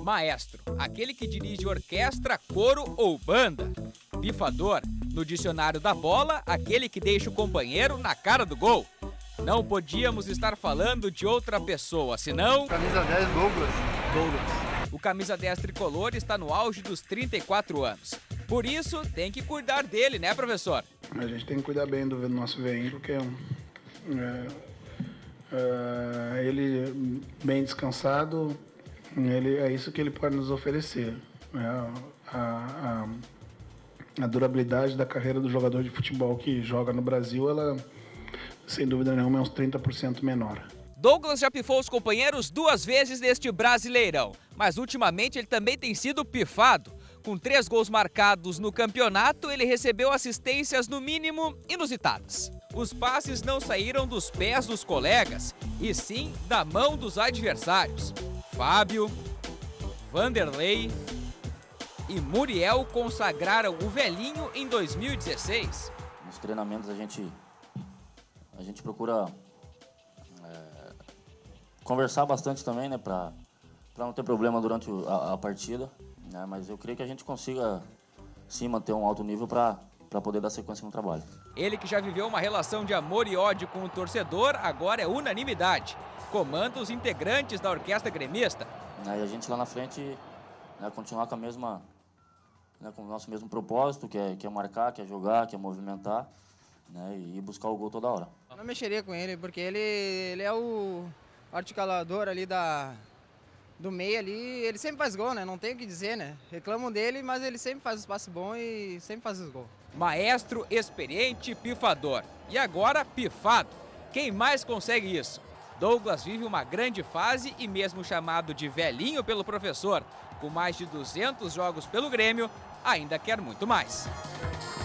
Maestro, aquele que dirige orquestra, coro ou banda. Pifador, no dicionário da bola, aquele que deixa o companheiro na cara do gol. Não podíamos estar falando de outra pessoa, senão... Camisa 10, Douglas. O camisa 10 tricolor está no auge dos 34 anos. Por isso, tem que cuidar dele, né, professor? A gente tem que cuidar bem do nosso veinho, porque ele bem descansado, é isso que ele pode nos oferecer. A durabilidade da carreira do jogador de futebol que joga no Brasil, ela, sem dúvida nenhuma, é uns 30% menor. Douglas já pifou os companheiros 2 vezes neste Brasileirão, mas ultimamente ele também tem sido pifado. Com 3 gols marcados no campeonato, ele recebeu assistências no mínimo inusitadas. Os passes não saíram dos pés dos colegas, e sim da mão dos adversários. Fábio, Vanderlei e Muriel consagraram o velhinho em 2016. Nos treinamentos a gente procura conversar bastante também, né, para não ter problema durante a partida, né, mas eu creio que a gente consiga sim manter um alto nível para poder dar sequência no trabalho. Ele que já viveu uma relação de amor e ódio com o torcedor, agora é unanimidade. Comanda os integrantes da orquestra gremista. E a gente lá na frente, né, continuar com com o nosso mesmo propósito, que é marcar, que é jogar, que é movimentar, né, e buscar o gol toda hora. Eu não mexeria com ele, porque ele é o articulador ali do meio ali, ele sempre faz gol, né? Não tem o que dizer, né? Reclamam dele, mas ele sempre faz os passes bons e sempre faz os gols. Maestro, experiente, pifador. E agora, pifado. Quem mais consegue isso? Douglas vive uma grande fase e mesmo chamado de velhinho pelo professor, com mais de 200 jogos pelo Grêmio, ainda quer muito mais.